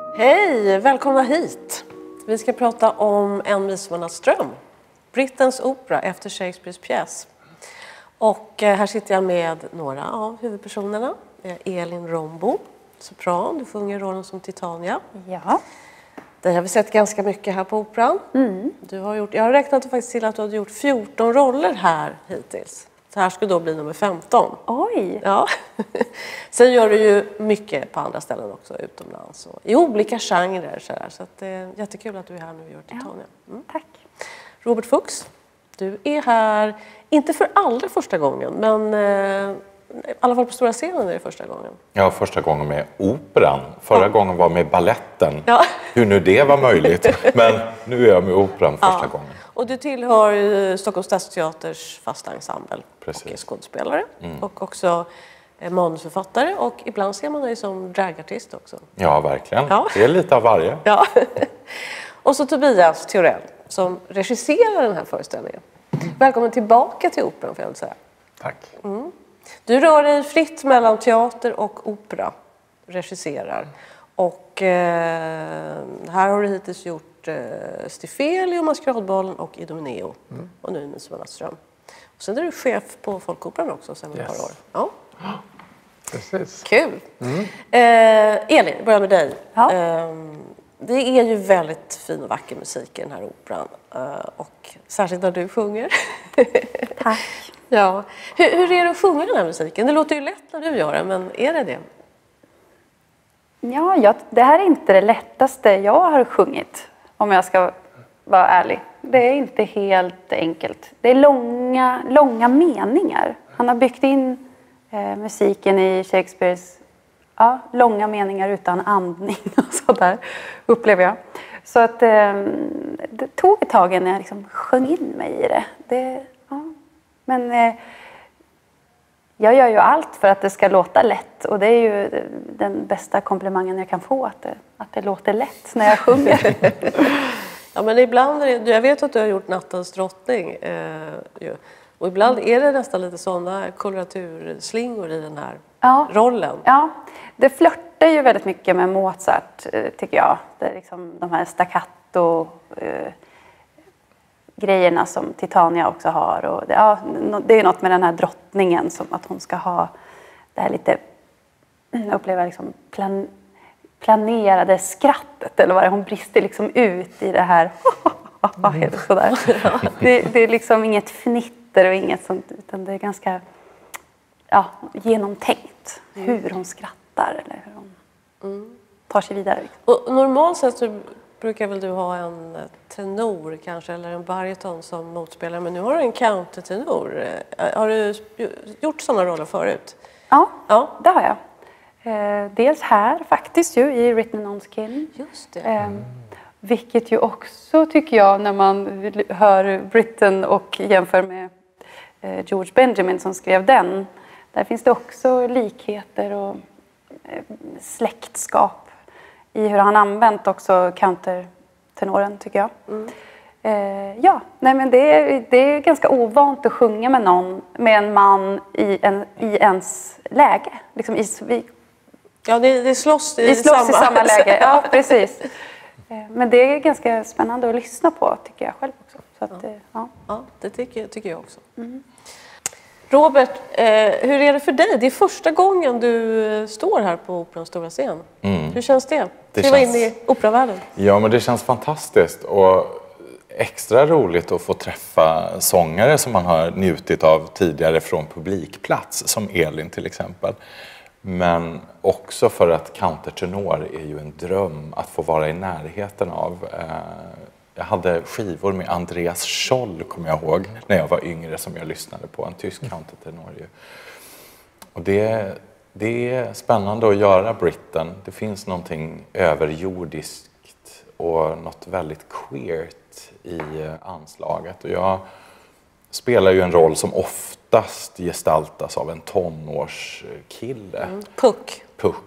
Hej, välkomna hit. Vi ska prata om En midsommarnattsdröm, Brittens opera efter Shakespeares pjäs. Och här sitter jag med några av huvudpersonerna. Elin Rombo, sopran, du sjunger rollen som Titania. Ja. Det har vi sett ganska mycket här på operan. Jag har räknat faktiskt till att du har gjort 14 roller här hittills. Så här skulle då bli nummer 15. Oj! Ja. Sen gör du ju mycket på andra ställen också, utomlands. Och i olika genrer. Så att det är jättekul att du är här nu och gör Titania. Tack. Robert Fuchs, du är här, inte för allra första gången, men i alla fall på stora scenen är det första gången. Ja, första gången med operan. Förra gången var med balletten. Ja. Hur nu det var möjligt. Men nu är jag med operan första gången. Och du tillhör Stockholms stadsteaters fasta ensemble. Precis. Och är skådespelare. Och också manusförfattare. Och ibland ser man dig som dragartist också. Ja, verkligen. Ja. Det är lite av varje. Ja. Och så Tobias Theorell som regisserar den här föreställningen. Välkommen tillbaka till operan, får jag väl säga. Tack. Du rör dig fritt mellan teater och opera, regisserar. Och här har du hittills gjort Stifeli, Maskeradballen och Idomeneo. Och nu Midsommarnattsdröm. Och sen är du chef på Folkoperan också sedan ett par år. Ja. Precis. Kul! Elin, jag börjar med dig. Ja. Det är ju väldigt fin och vacker musik i den här operan. Och särskilt när du sjunger. Tack. Ja. Hur är det att sjunga den här musiken? Det låter ju lätt när du gör det, men är det det? Ja, det här är inte det lättaste jag har sjungit, om jag ska vara ärlig. Det är inte helt enkelt. Det är långa meningar. Han har byggt in musiken i Shakespeares långa meningar utan andning och sådär, upplever jag. Så att det tog ett tag när jag liksom sjöng in mig i det. Men jag gör ju allt för att det ska låta lätt. Och det är ju den bästa komplimangen jag kan få, att det låter lätt när jag sjunger. Ja, men ibland, jag vet att du har gjort Nattens drottning. Och ibland är det nästan lite sådana koloraturslingor i den här rollen. Ja, det flörtar ju väldigt mycket med Mozart, tycker jag. Det är liksom de här staccato grejerna som Titania också har. Och det är ju något med den här drottningen, som att hon ska ha det här lite, jag upplever liksom planerade skrattet, eller vad det är. Hon brister liksom ut i det här sådär. Det är liksom inget fnitter och inget sånt, utan det är ganska genomtänkt hur hon skrattar eller hur hon tar sig vidare. Och normalt sett så brukar väl du ha en tenor kanske, eller en bariton som motspelare, men nu har du en countertenor. Har du gjort sådana roller förut? Ja, det har jag. Dels här faktiskt ju i Written on Skin. Just det. Vilket ju också, tycker jag, när man hör Britten och jämför med George Benjamin som skrev den. Där finns det också likheter och släktskap i hur han använt också countertenoren, tycker jag. Men det är ganska ovant att sjunga med en man i ens läge. Liksom det slåss i samma läge. Ja, precis. Men det är ganska spännande att lyssna på, tycker jag själv också. Så att, det tycker jag också. Robert, hur är det för dig? Det är första gången du står här på Operans stora scen. Hur känns det? Kliva in i operavärlden. Ja, men det känns fantastiskt. Och extra roligt att få träffa sångare som man har njutit av tidigare från publikplats, som Elin till exempel. Men också för att countertenor är ju en dröm att få vara i närheten av. Jag hade skivor med Andreas Scholl, kommer jag ihåg, när jag var yngre, som jag lyssnade på. En tysk countertenor ju. Och det är spännande att göra Britten. Det finns någonting överjordiskt och något väldigt queert i anslaget. Och jag spelar ju en roll som oftast gestaltas av en tonårskille. Puck.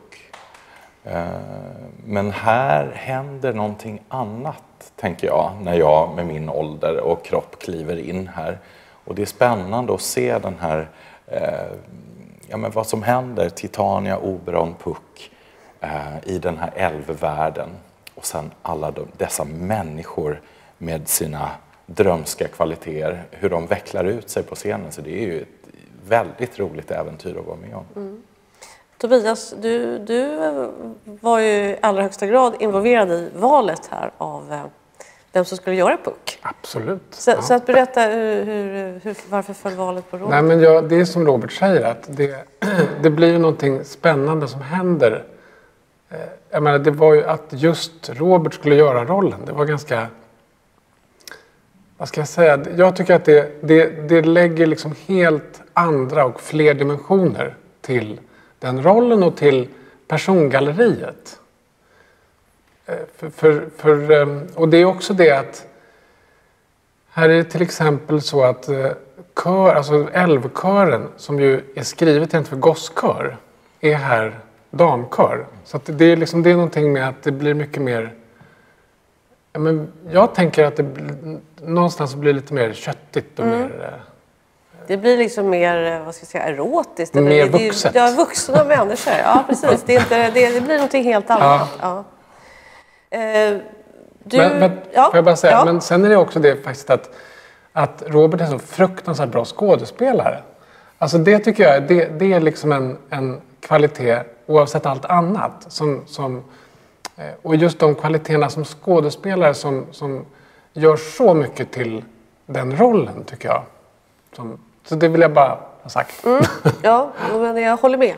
Men här händer någonting annat, tänker jag, när jag med min ålder och kropp kliver in här. Och det är spännande att se den här, vad som händer, Titania, Oberon, Puck. i den här älvvärlden. Och sen alla dessa människor med sina drömska kvaliteter, hur de vecklar ut sig på scenen. Så det är ju ett väldigt roligt äventyr att vara med om. Tobias, du var ju i allra högsta grad involverad i valet här av vem som skulle göra Puck. Absolut. Så att berätta varför föll valet på Robert? Nej, men det är som Robert säger, att det blir ju någonting spännande som händer. Jag menar, det var ju att just Robert skulle göra rollen. Det var ganska... Vad ska jag säga? Jag tycker att det lägger liksom helt andra och fler dimensioner till den rollen och till persongalleriet. Och det är också det att här är det till exempel så att alltså älvkören, som ju är skrivet egentligen för gosskör, är här damkör. Så att det är någonting med att det blir mycket mer... Men jag tänker att det någonstans blir lite mer köttigt och mer... Det blir liksom mer, vad ska jag säga, erotiskt. Mer vuxet. Ja, vuxna människor. Ja, precis. Det blir någonting helt annat. Ja. Får jag bara säga, men sen är det också det faktiskt att Robert är så fruktansvärt bra skådespelare. Alltså det tycker jag, det är liksom en kvalitet oavsett allt annat. Och just de kvaliteterna som skådespelare som gör så mycket till den rollen, tycker jag. Så det vill jag bara ha sagt. Ja, men jag håller med.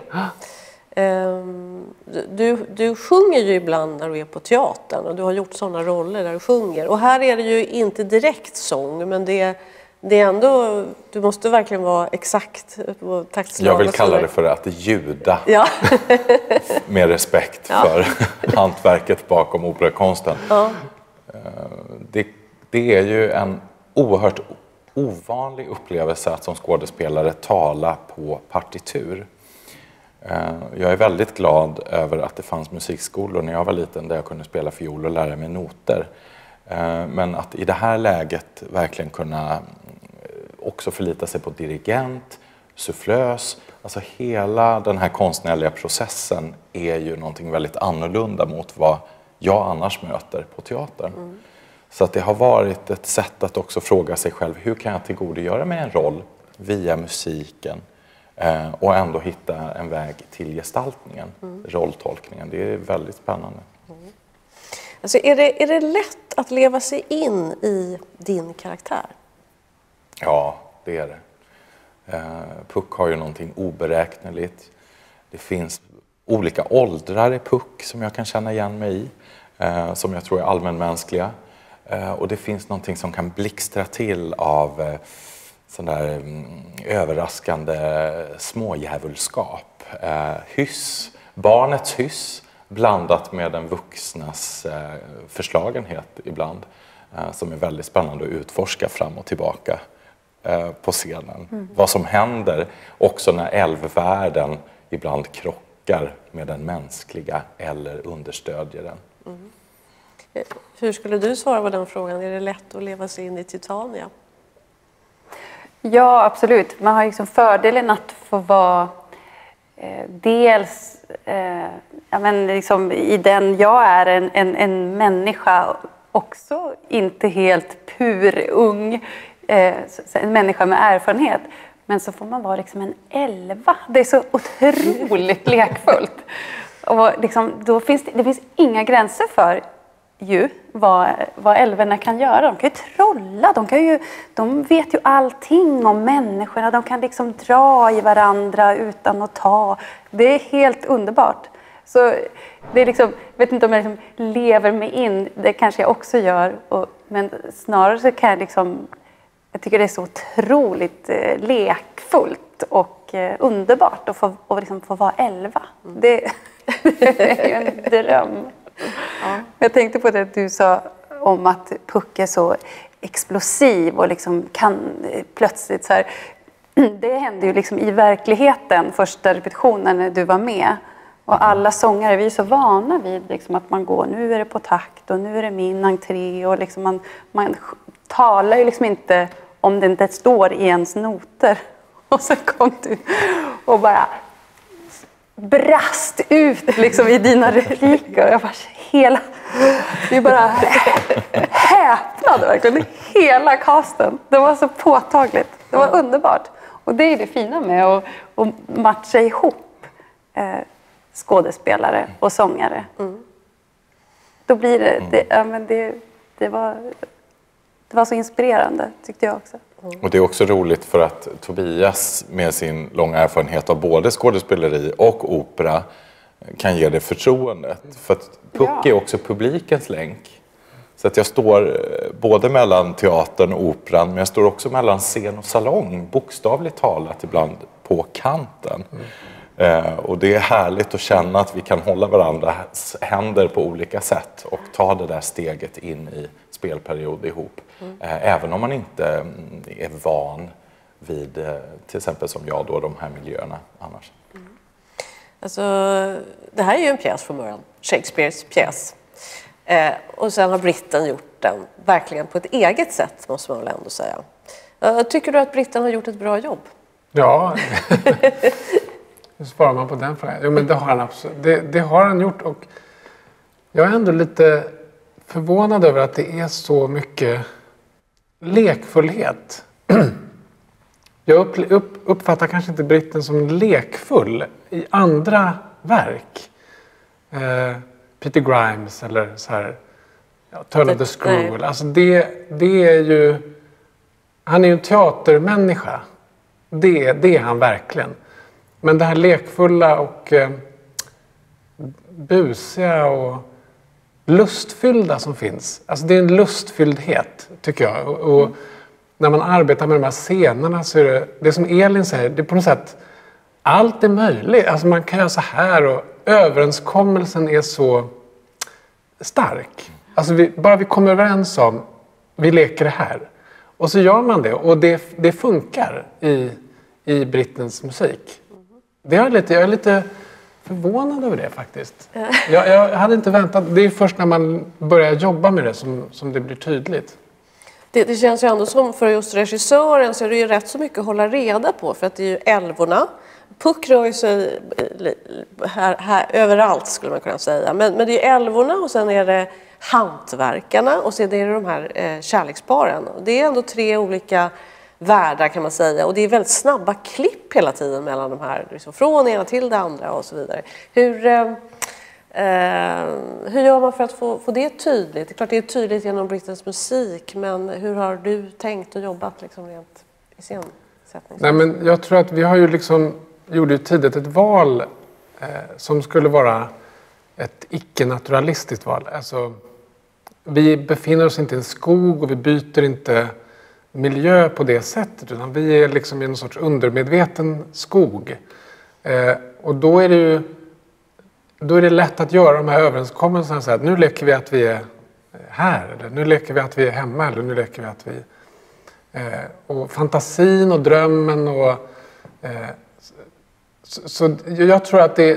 Du sjunger ju ibland när du är på teatern och du har gjort sådana roller där du sjunger. Och här är det ju inte direkt sång, men det är ändå, du måste verkligen vara exakt på taktslag. Jag vill kalla det för att ljuda. Ja. Med respekt för hantverket bakom operakonsten. Ja. Det är ju en oerhört ovanlig upplevelse att som skådespelare tala på partitur. Jag är väldigt glad över att det fanns musikskolor när jag var liten där jag kunde spela fiol och lära mig noter. Men att i det här läget verkligen kunna också förlita sig på dirigent, sufflös. Alltså hela den här konstnärliga processen är ju någonting väldigt annorlunda mot vad jag annars möter på teatern. Så att det har varit ett sätt att också fråga sig själv, hur kan jag tillgodogöra mig en roll via musiken och ändå hitta en väg till gestaltningen, rolltolkningen. Det är väldigt spännande. Alltså är det lätt att leva sig in i din karaktär? Ja, det är det. Puck har ju någonting oberäkneligt. Det finns olika åldrar i Puck som jag kan känna igen mig i, som jag tror är allmänmänskliga. Och det finns någonting som kan blixtra till av sån där överraskande smådjävulskap. Hyss, barnets hyss blandat med den vuxnas förslagenhet ibland. Som är väldigt spännande att utforska fram och tillbaka på scenen. Vad som händer också när älvvärlden ibland krockar med den mänskliga eller understödjer den. Hur skulle du svara på den frågan? Är det lätt att leva sig in i Titania? Ja, absolut. Man har liksom fördelen att få vara dels liksom, i den jag är en människa, också inte helt pur ung, en människa med erfarenhet. Men så får man vara liksom en 11. Det är så otroligt lekfullt. Och liksom, det finns inga gränser för vad älvorna kan göra. De kan ju trolla, de vet ju allting om människorna. De kan liksom dra i varandra utan att ta. Det är helt underbart. Så det är liksom, jag vet inte om jag liksom lever mig in, det kanske jag också gör. Men snarare så kan jag tycker det är så otroligt lekfullt och underbart att få vara 11. Det är ju en dröm. Ja. Jag tänkte på det du sa om att Puck är så explosiv och liksom kan plötsligt så här. Det hände ju liksom i verkligheten första repetitionen när du var med. Och alla sångare, vi är så vana vid liksom att man går, nu är det på takt och nu är det min entré. Och liksom man talar ju liksom inte om det inte står i ens noter. Och så kom du och bara brast ut liksom i dina repliker. Jag bara, vi bara häpnade verkligen. Hela casten. Det var så påtagligt. Det var underbart. Och det är det fina med att matcha ihop skådespelare och sångare. Då blir det var så inspirerande, tyckte jag också. Och det är också roligt för att Tobias med sin långa erfarenhet av både skådespeleri och opera kan ge det förtroendet. För att Puck är också publikens länk. Så att jag står både mellan teatern och operan, men jag står också mellan scen och salong, bokstavligt talat ibland på kanten. Och det är härligt att känna att vi kan hålla varandras händer på olika sätt och ta det där steget in i spelperiod ihop. Även om man inte är van vid, till exempel som jag då, de här miljöerna annars. Alltså, det här är ju en pjäs från början, Shakespeares pjäs. Och sen har britten gjort den verkligen på ett eget sätt, måste man väl ändå säga. Tycker du att britten har gjort ett bra jobb? Ja, hur svarar man på den frågan? Jo, men det har han absolut. Det har han gjort, och jag är ändå lite förvånad över att det är så mycket lekfullhet. Jag uppfattar kanske inte britten som lekfull i andra verk. Peter Grimes eller så här, Turn of the Screw. Alltså det är ju, han är ju en teatermänniska. Det är han verkligen. Men det här lekfulla och busiga och lustfyllda som finns. Alltså det är en lustfylldhet, tycker jag. Och när man arbetar med de här scenerna så är det som Elin säger, det är på något sätt, allt är möjligt. Alltså man kan göra så här, och överenskommelsen är så stark. Alltså bara vi kommer överens om, vi leker det här. Och så gör man det, och det funkar i brittens musik. Jag är lite förvånad över det faktiskt. Jag hade inte väntat. Det är först när man börjar jobba med det som det blir tydligt. Det känns ju ändå som, för just regissören så är det ju rätt så mycket att hålla reda på. För att det är ju älvorna. Puck rör sig här överallt, skulle man kunna säga. Men det är ju älvorna, och sen är det hantverkarna, och sen är det de här kärleksparen. Det är ändå 3 olika världar, kan man säga. Och det är väldigt snabba klipp hela tiden mellan de här, liksom från ena till det andra och så vidare. Hur gör man för att få det tydligt? Det är klart det är tydligt genom brittens musik, men hur har du tänkt och jobbat liksom rent i scensättning? Nej, men jag tror att vi har ju gjorde ju tidigt ett val som skulle vara ett icke-naturalistiskt val. Alltså, vi befinner oss inte i en skog och vi byter inte miljö på det sättet, utan vi är liksom i en sorts undermedveten skog. Och då är det lätt att göra de här överenskommelserna, så att nu leker vi att vi är här, eller nu leker vi att vi är hemma, eller nu leker vi att vi och fantasin och drömmen och så jag tror att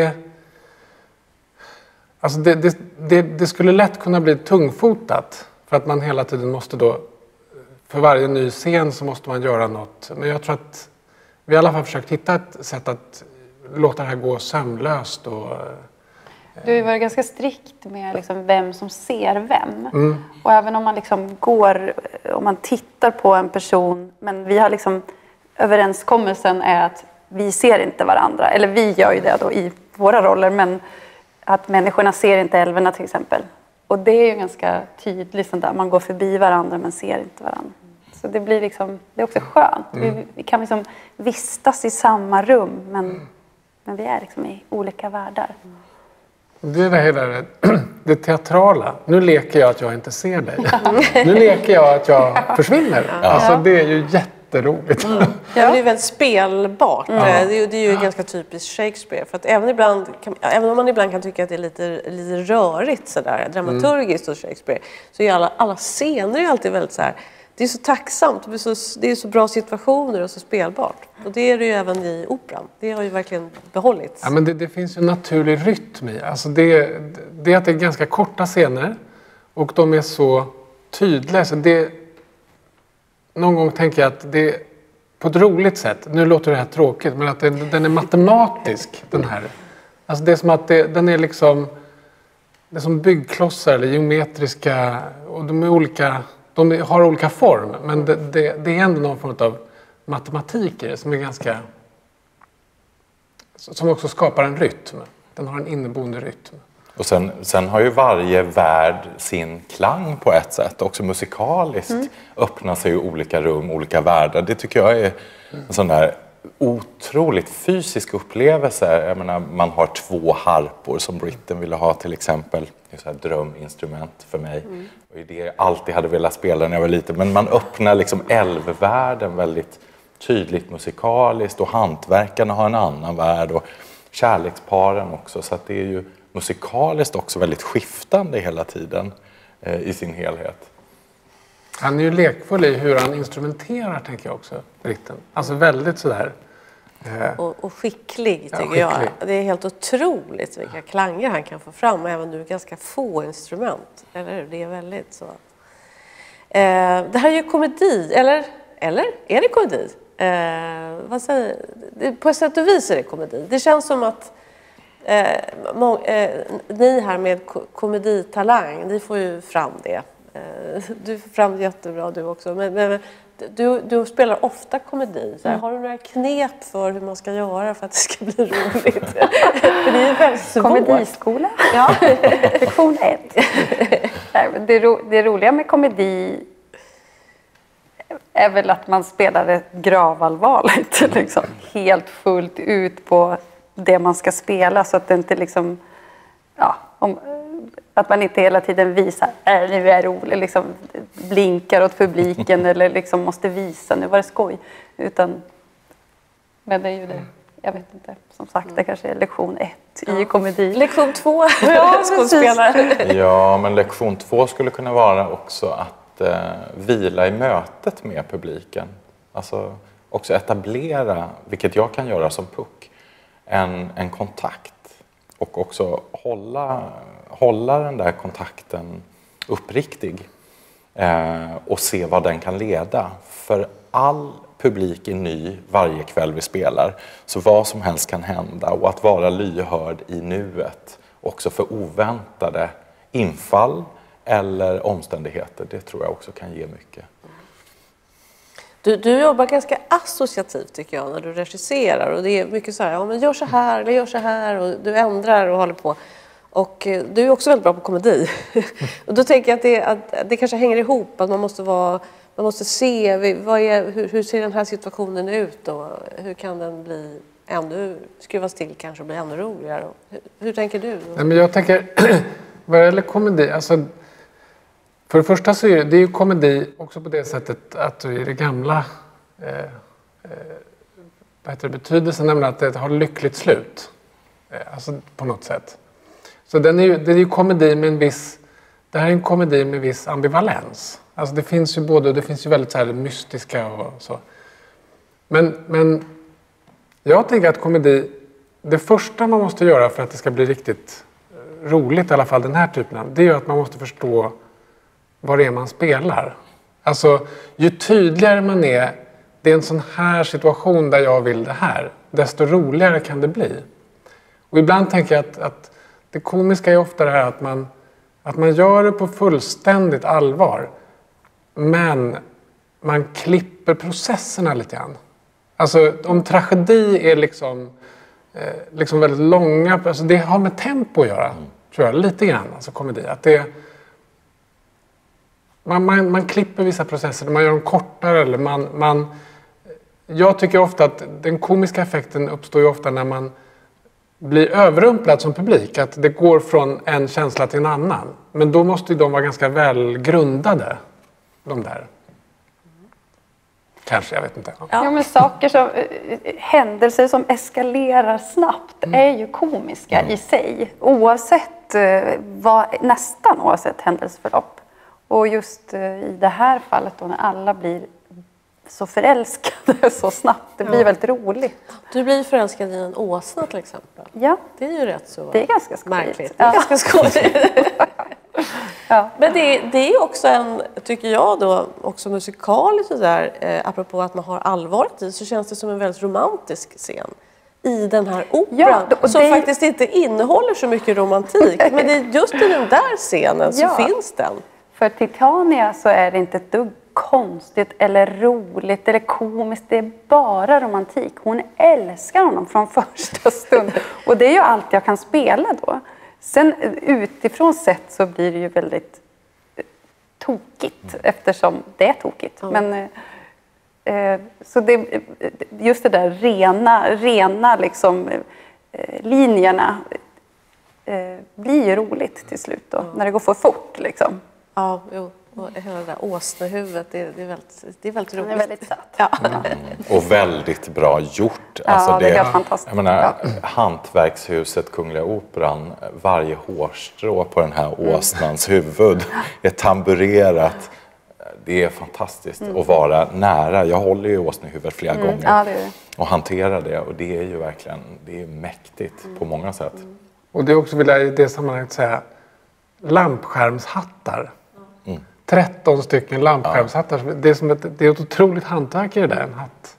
det skulle lätt kunna bli tungfotat, för att man hela tiden måste då, för varje ny scen så måste man göra något. Men jag tror att vi i alla fall försökt hitta ett sätt att låta det här gå sömlöst. Du har varit ganska strikt med liksom vem som ser vem. Och även om man liksom om man tittar på en person, men vi har liksom, överenskommelsen är att vi ser inte varandra. Eller vi gör ju det då i våra roller, men att människorna ser inte älvorna till exempel. Och det är ju ganska tydligt sånt där. Man går förbi varandra men ser inte varandra. Så det blir liksom, det är också skönt. Vi kan liksom vistas i samma rum, men vi är liksom i olika världar. Det är det hela det teatrala. Nu leker jag att jag inte ser dig. Nu leker jag att jag försvinner. Alltså det är ju jätteroligt. Ja, det är väldigt spelbart. Det är ju ganska typiskt Shakespeare. För att även om man ibland kan tycka att det är lite rörigt sådär, dramaturgiskt hos Shakespeare, så är alla scener är alltid väldigt så här. Det är så tacksamt, det är så bra situationer och så spelbart. Och det är det ju även i operan. Det har ju verkligen behållits. Ja, men det finns ju en naturlig rytm i. Alltså det är att det är ganska korta scener och de är så tydliga. Så någon gång tänker jag att på ett roligt sätt. Nu låter det här tråkigt, men att den är matematisk, den här. Alltså det är som att den är liksom... Det är som byggklossar eller geometriska, och de har olika form, men det är ändå någon form av matematik i det som är ganska... Som också skapar en rytm. Den har en inneboende rytm. Och sen har ju varje värld sin klang på ett sätt. Också musikaliskt öppnar sig olika rum, olika världar. Det tycker jag är en sån där otroligt fysisk upplevelse. Jag menar, man har 2 harpor som Britten ville ha till exempel. Det är så här dröminstrument för mig. Och det jag alltid hade velat spela när jag var liten. Men man öppnar liksom älvvärlden väldigt tydligt musikaliskt. Och hantverkarna har en annan värld. Och kärleksparen också. Så att det är ju musikaliskt också väldigt skiftande hela tiden i sin helhet. Han är ju lekfull i hur han instrumenterar, tänker jag också, Britten. Alltså väldigt sådär... Och skicklig, tycker jag. Det är helt otroligt vilka klanger han kan få fram, även nu ganska få instrument. Eller hur? Det är väldigt så. Det här är ju komedi, eller? Är det komedi? Vad säger på sätt och vis är det komedi. Det känns som att ni här med komeditalang, ni får ju fram det. Du får fram det jättebra du också. Men du spelar ofta komedi. Så här, har du några knep för hur man ska göra för att det ska bli roligt? För det är väldigt svårt. Komediskola? Ja, lektion 1. Det roliga med komedi är väl att man spelar det gravallvarligt. Liksom. Helt fullt ut på det man ska spela. Så att det inte liksom... Ja, att man inte hela tiden visar nu är roligt, liksom blinkar åt publiken eller liksom måste visa nu var det skoj. Men det är ju det. Jag vet inte. Som sagt, det kanske är lektion 1 i komedi. Lektion 2. Ja, skådespelare. Ja, men lektion 2 skulle kunna vara också att vila i mötet med publiken. Alltså också etablera, vilket jag kan göra som puck, en kontakt. Och också hålla den där kontakten uppriktig. Och se vad den kan leda. För all publik är ny varje kväll vi spelar. Så vad som helst kan hända. Och att vara lyhörd i nuet. Också för oväntade infall eller omständigheter. Det tror jag också kan ge mycket. Du jobbar ganska associativt, tycker jag, när du regisserar. Och det är mycket så här, ja, men gör så här eller gör så här. Och du ändrar och håller på. Och du är också väldigt bra på komedi. Och då tänker jag att det kanske hänger ihop. Att man måste se hur ser den här situationen ut. Och hur kan den bli skruvas till kanske och bli ännu roligare. Hur tänker du? Nej, men jag tänker, vad gäller komedi, alltså... För det första så är det ju komedi också på det sättet att i det gamla betydelsen, nämligen att det har lyckligt slut. Alltså på något sätt. Så det är ju komedi med det här är en komedi med viss ambivalens. Alltså det finns ju det finns ju väldigt så här mystiska och så. Men jag tänker att komedi, det första man måste göra för att det ska bli riktigt roligt, i alla fall den här typen av, det är ju att man måste förstå vad det är man spelar. Alltså, ju tydligare man är, det är en sån här situation där jag vill det här, desto roligare kan det bli. Och ibland tänker jag att det komiska är ofta det här att man gör det på fullständigt allvar, men man klipper processerna lite grann. Alltså, om tragedi är liksom väldigt långa, alltså det har med tempo att göra, tror jag, lite grann, alltså komedi. Att man klipper vissa processer, man gör dem kortare eller jag tycker ofta att den komiska effekten uppstår ju ofta när man blir överrumplad som publik. Att det går från en känsla till en annan. Men då måste ju de vara ganska väl grundade, de där. Kanske, jag vet inte. Ja, men händelser som eskalerar snabbt är ju komiska i sig. Nästan oavsett händelseförlopp. Och just i det här fallet då när alla blir så förälskade så snabbt. Det blir väldigt roligt. Du blir förälskad i en åsna till exempel. Ja. Det är ju rätt så det är ganska skojigt. märkligt. Det är ganska skojigt. Ja. Men det är också tycker jag då, också musikaliskt sådär, apropå att man har allvaret i, så känns det som en väldigt romantisk scen i den här operan. Ja, som faktiskt inte innehåller så mycket romantik. Men det är just i den där scenen så finns den. För Titania så är det inte ett dugg konstigt eller roligt eller komiskt. Det är bara romantik. Hon älskar honom från första stund. Och det är ju allt jag kan spela då. Sen utifrån sett så blir det ju väldigt tokigt eftersom det är tokigt. Men, så det, just det där rena liksom, linjerna blir ju roligt till slut då. När det går för fort liksom. Ja, jo. Och hela det där åsnehuvudet, det är väldigt roligt. Det är väldigt söt. Ja. Och väldigt bra gjort. Ja, det är helt fantastiskt. Jag menar, hantverkshuset Kungliga Operan, varje hårstrå på den här åsnans huvud är tamburerat. Det är fantastiskt att vara nära. Jag håller ju åsnehuvudet flera gånger Ja, det är det. och hanterar det. Och det är ju verkligen, det är mäktigt på många sätt. Och det också vill jag i det sammanhanget säga, lampskärmshattar. 13 stycken lampskärmshattar. Det är ett otroligt hantverk i det där, en hatt.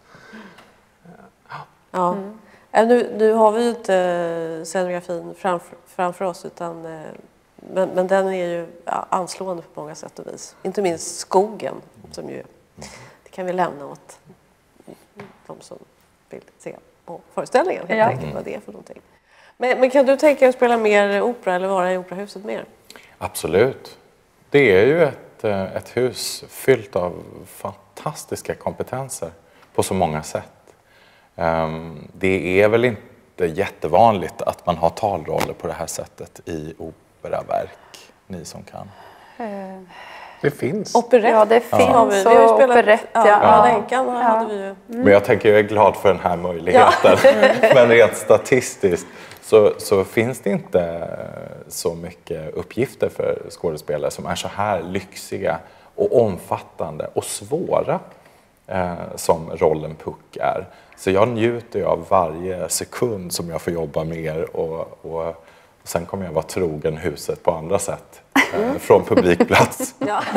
Ja. Nu har vi ju inte scenografin framför oss, utan, men den är ju anslående på många sätt och vis. Inte minst skogen, som ju, det kan vi lämna åt de som vill se på föreställningen helt enkelt vad det är för någonting. Men kan du tänka dig att spela mer opera eller vara i operahuset mer? Absolut. Det är ju ett hus fyllt av fantastiska kompetenser på så många sätt. Det är väl inte jättevanligt att man har talroller på det här sättet i operaverk, ni som kan. Det finns. Operett. Ja, det finns. Vi har ju och spelat operett. Länkan hade vi ju. Men jag tänker, jag är glad för den här möjligheten. Men rent statistiskt så finns det inte så mycket uppgifter för skådespelare som är så här lyxiga och omfattande och svåra som rollen Puck är. Så jag njuter av varje sekund som jag får jobba med och sen kommer jag vara trogen huset på andra sätt från publikplats.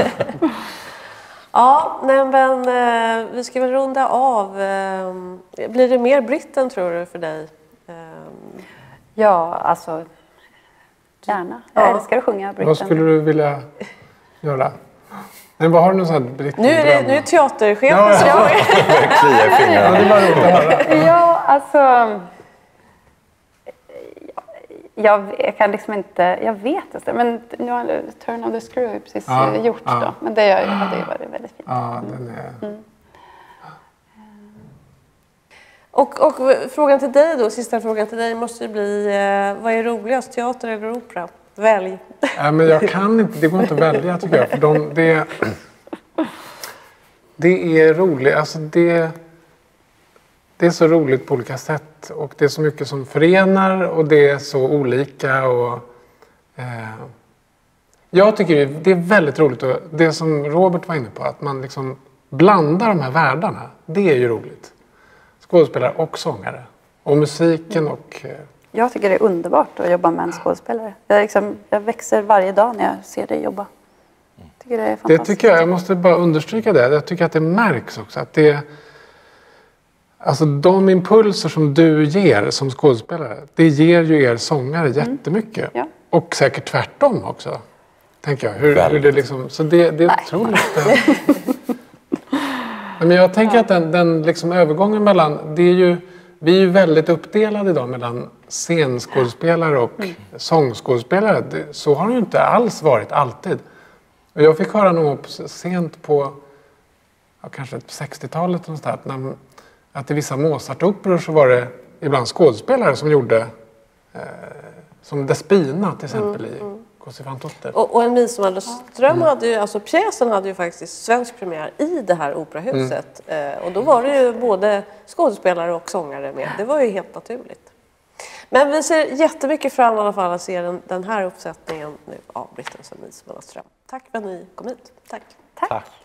Ja, men vi ska väl runda av. Blir det mer Britten, tror du, för dig? Ja, alltså gärna. Jag älskar att sjunga Britten. Vad skulle du vilja göra? Men vad har du någon sån här Britten? Nu är teaterchefen som Kliar i fingrarna. Det var roligt att höra. Ja, alltså... Jag kan liksom inte... Jag vet inte. Men nu har Turn of the Screw precis gjort då. Men det hade ju varit väldigt fint. Ja, den är... Och frågan till dig då, sista frågan till dig måste ju bli, vad är roligast, teater eller opera? Välj. Nej, men jag kan inte, det går inte att välja tycker jag. För det är roligt, alltså det är så roligt på olika sätt. Och det är så mycket som förenar och det är så olika. Och, jag tycker det är väldigt roligt, och det som Robert var inne på, att man liksom blandar de här världarna. Det är ju roligt. Skådespelare och sångare. Och musiken och... Jag tycker det är underbart att jobba med en skådespelare. Jag växer varje dag när jag ser dig jobba. Jag tycker det är fantastiskt. Det tycker jag måste bara understryka det. Jag tycker att det märks också. Att det, alltså de impulser som du ger som skådespelare, det ger ju er sångare jättemycket. Ja. Och säkert tvärtom också. Tänker jag. Hur det liksom, så det är otroligt... Men jag tänker att den liksom övergången mellan... Vi är ju väldigt uppdelade idag mellan scenskådespelare och sångskådespelare. Så har det ju inte alls varit alltid. Och jag fick höra nog sent på kanske 60-talet att i vissa Mozart-operor så var det ibland skådespelare som gjorde som Despina till exempel i Così fan tutte. Och En midsommarström hade ju, alltså pjäsen hade ju faktiskt svensk premiär i det här operahuset. Och då var det ju både skådespelare och sångare med. Det var ju helt naturligt. Men vi ser jättemycket fram i alla fall att se den här uppsättningen nu av Brittens och midsommarström. Tack för att ni kom hit. Tack. Tack.